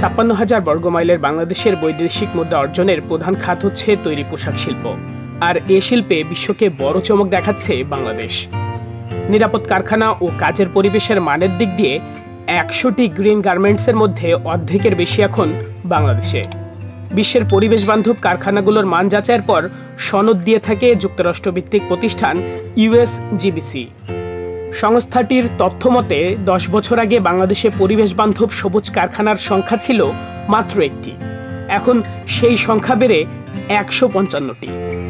৫৬,০০০ বর্গমাইলের বাংলাদেশের বৈদেশিক মুদ্রা অর্জনের প্রধান খাত হচ্ছে তৈরি পোশাক শিল্প। আর এ শিল্পে বিশ্বকে বড় চমক দেখাচ্ছে বাংলাদেশ। নিরাপদ কারখানা ও কাজের পরিবেশের মানের দিক দিয়ে ১০০টি গ্রিন গার্মেন্টসের মধ্যে অর্ধেকের বেশি এখন বাংলাদেশে। বিশ্বের পরিবেশ বান্ধব কারখানাগুলোর মান যাচাইয়ের পর সনদ দিয়ে থাকে যুক্তরাষ্ট্রভিত্তিক প্রতিষ্ঠান ইউএসজি। সংস্থাটির তথ্য মতে ১০ বছর আগে বাংলাদেশে পরিবেশ বান্ধব সবুজ কারখানার সংখ্যা ছিল মাত্র একটি। এখন সেই সংখ্যা বেড়ে ১৫৫টি।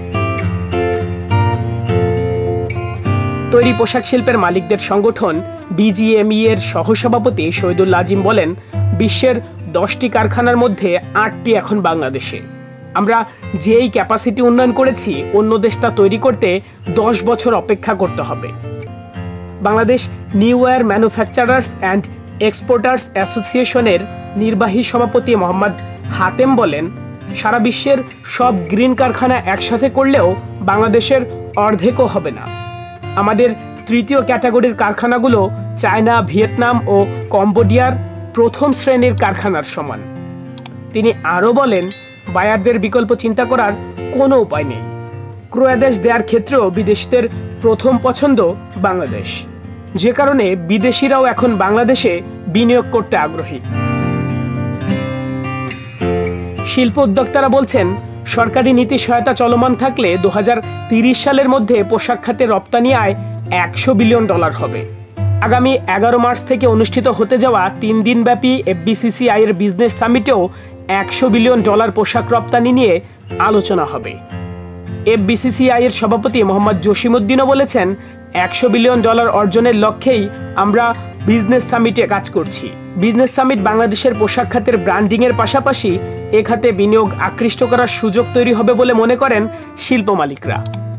তৈরি পোশাক শিল্পের মালিকদের সংগঠন এমইএ-এর সহসভাপতি শহীদুল আজিম বলেন, বিশ্বের ১০টি কারখানার মধ্যে ৮টি এখন বাংলাদেশে। আমরা যেই ক্যাপাসিটি উন্নয়ন করেছি, অন্য দেশটা তৈরি করতে ১০ বছর অপেক্ষা করতে হবে। Bangladesh knitwear manufacturers and exporters অ্যাসোসিয়েশনের নির্বাহী সভাপতি মোহাম্মদ হাতেম বলেন, সারা বিশ্বের সব গ্রিন কারখানা একসাথে করলেও বাংলাদেশের অর্ধেকও হবে না। আমাদের তৃতীয় ক্যাটাগরির কারখানাগুলো চায়না, ভিয়েতনাম ও কম্বোডিয়ার প্রথম শ্রেণীর কারখানার সমান। তিনি আরও বলেন, বায়ারদের বিকল্প চিন্তা করার কোনো উপায় নেই। ক্রয়াদেশ দেওয়ার ক্ষেত্রেও বিদেশিদের প্রথম পছন্দ বাংলাদেশ, যে কারণে বিদেশিরাও এখন বাংলাদেশে বিনিয়োগ করতে আগ্রহী। শিল্প উদ্যোক্তারা বলছেন, সরকারি নীতি সহায়তা চলমান থাকলে ২০৩০ সালের মধ্যে পোশাক খাতে রপ্তানি আয় $১০০ বিলিয়ন হবে। আগামী ১১ মার্চ থেকে অনুষ্ঠিত হতে যাওয়া ৩ দিনব্যাপী এফবিসিসিআই-এর বিজনেস সামিটেও $১০০ বিলিয়ন পোশাক রপ্তানি নিয়ে আলোচনা হবে। এফবিসিসিআই-এর সভাপতি মোহাম্মদ জসিমউদ্দিনও বলেছেন, $১০০ বিলিয়ন অর্জনের লক্ষ্যেই আমরা বিজনেস সামিটে কাজ করছি। বিজনেস সামিট বাংলাদেশের পোশাক খাতের ব্র্যান্ডিংয়ের পাশাপাশি এ খাতে বিনিয়োগ আকৃষ্ট করার সুযোগ তৈরি হবে বলে মনে করেন শিল্প মালিকরা।